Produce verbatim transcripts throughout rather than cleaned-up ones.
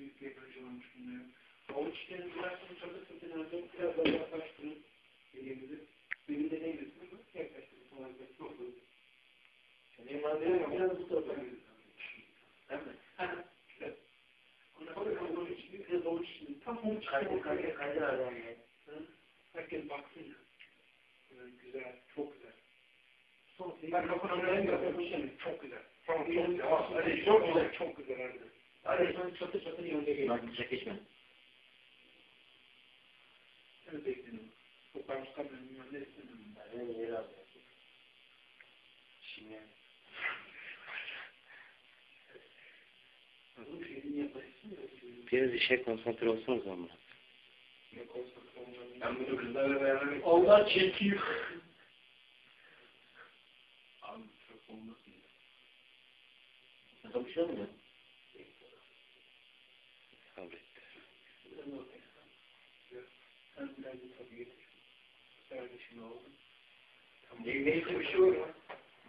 büyük bir yapıcı olmuş bunlar. Avuç işlerini bıraktığını çabasını tenerde biraz daha yaklaştırın. Elimizi. Benim de neydi? Yaklaştırın. Sonra da çok olur. Benim maddeyle biraz bu tarafa gidiyor. Değil mi? Evet. Sonra avuç işini biraz avuç işini. Tam avuç işini. Kaydı kaydı aradan ya. Herkes baksın ya. Güzel. Çok güzel. Ben kapının yapmışım. Çok güzel. Tamam, çok güzel. Hadi çok güzel, çok güzel. Hadi. Hadi sen çatı çatı yönde gel. Bak güzel geçme. Hadi bekleyin. Çok ben tutamıyorum. Ben de istemiyorum. Ben de yeri aldım. Şimdi. Biraz işe konsantre olsun o zaman. Ne konsantre olacağım? Ben bunu kızlarla beraber... Allah çekiyor. Abi çok olmasın. Nasıl bir şey olmuyor? Sabretti. Sen biraz da tabii getir. Kardeşim oldu. Tamam. Neyse bir şey olur mu?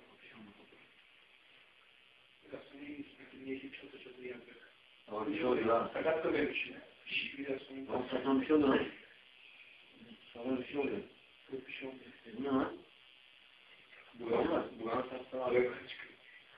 Biraz sonra iyi üstüne yeşil çatı çatı yapacak. Ama bir şey oluyor ha. Sakat da benim için. Biraz sonra... Ama saçma bir şey oluyor. Sana bir şey oluyor. Çok bir şey olmuyor. Bu ne lan? Bu ne var? Bu an sattan araya çıkıyor.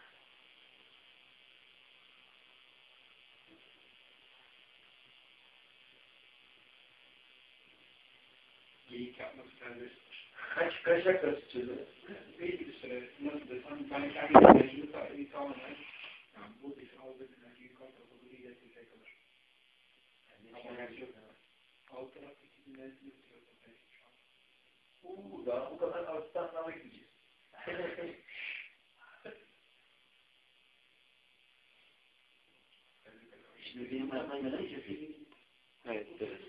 Geyik yapmak serbesttir. Kaç kaç dakika tutuyordu? Belli bir süre nasıl desem ben kendi mecbur tarihi tamamen yani bu bir aldığı geyik ortada bir iletişim kalır. Ama her şey alt taraftaki dinlerisi bitiyor tabii şu an. Uuu daha bu kadar alttan sınava gideceğiz. Şimdi benim ayağımdan gelen hiç yapıyor. Evet, evet.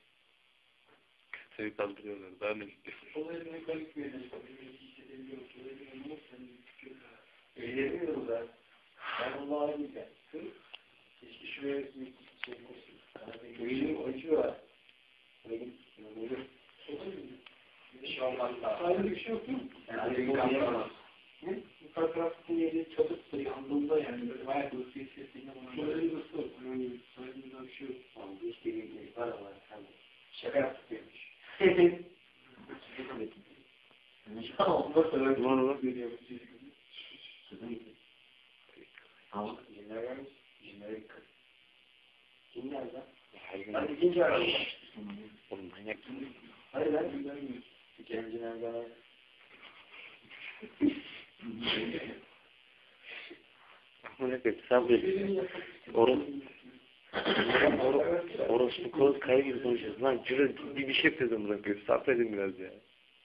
Seni kaldırıyorlar, daha ne gidiyor? Olayı ne garip bir yere tabii hissedebiliyoruz. Olayı ne olursa eğleniyoruz ha. Ben Allah'a gideceğim. Keşke şuraya bir şey olsun. Eğilim acıyor ha. Eğilim, eğilim. Bir şey olmaz daha. Ayrı bir şey yok değil mi? Yani eğilim yapamaz. Yukarı tarafın yeri çatıktır yandığında yani böyle bayağı bir ısı hissettiğinde bana. Böyle bir ısı yok. Yani saygımda bir şey yok. Tamam, bu işte bir var ama sen şaka yaptık demiş. Ondan sonra Ne oldu lan? sözüm gitti. Tamam, cinler gelmiş. Cinlere dikkat. Kim geldi lan? Hadi ikinci araba. Oğlum manyak. Hadi lan. İkinci nerede? Ne kötü sabret. Oros. Oros. Orospu koz kaya gibi konuşuyorsun lan. Cüre ciddi bir şey yapıyordum bırakıyor. Sabredin biraz ya.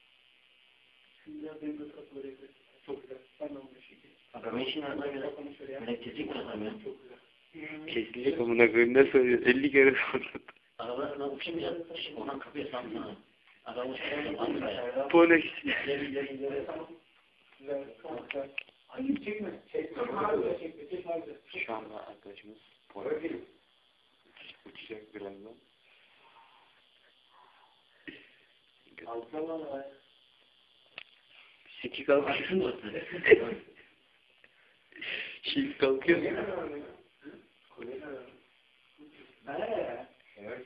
Çok güzel. Ben de onu şekil. Adamın işin adına göre. Böyle kesin kazanıyor. Çok güzel. Kesilecek amına koyayım ne söylüyor? elli kere sordum. Arabalarına uçmayacak. Ondan kapıya sanmıyor. Adam uçmayacak. Ankara'ya. Bu ne? Güzel. Çok güzel. Hayır çekme. Çekme. Harika çekme. Çekme harika. Şu anda arkadaşımız Polat uçacak birazdan. Altına var. Siki kalkıyor mu? Şil kalkıyor mu? Eee. Evet.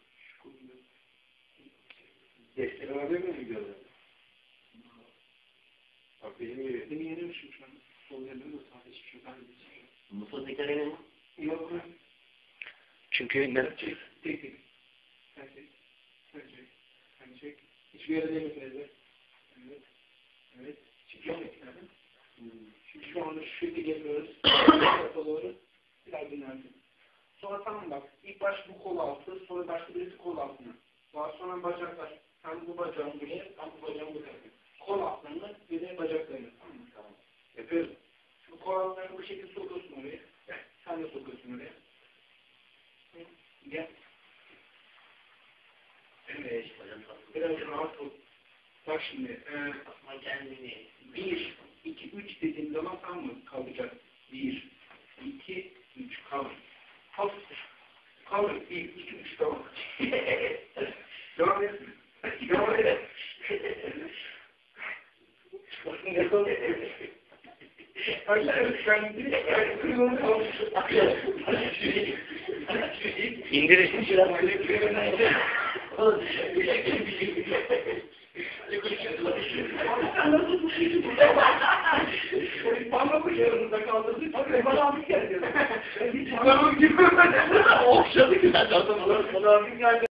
Destek alabilir mi gidiyorlar? Bak benim gibi. Benim yenemişim şu an. Sol yerine de sadece hiçbir şey kaybedeceğim. Musa tekerleğine mi? Yok. Çünkü ne? Tek tek. Sen çek. Sen çek. Sen çek. Hiçbir yere değmesin Ezber. Evet. Evet. Çıkıyor mu ekranı? Şimdi şu anda şu şekilde geliyoruz. Tarafa doğru. Biraz dinlendim. Sonra tamam bak. İlk baş bu kol altı. Sonra başka birisi kol altına. Daha sonra bacaklar. Sen bu bacağın buraya. Sen bu bacağın buraya. Kol altlarını bir de bacaklarını. Tamam mı? Tamam. Yapıyoruz. Şimdi kol altlarını bu şekilde sokuyorsun oraya. Sen de sokuyorsun oraya. Gel. Evet. Biraz rahat ol. Bak şimdi. E, Kendini. bir, iki, üç dediğim zaman tam mı kalacak? Bir, iki, üç kalır. Kalır. Kalır. Bir, iki, üç tamam. Devam et. Devam et. Ne kalır? Hayır, sen bir, ben bir onu kalır. İndirin. Bana bu yanında kaldırdık. Bana abi geldi. Okşadı ki ben adamı. Bana abi geldi.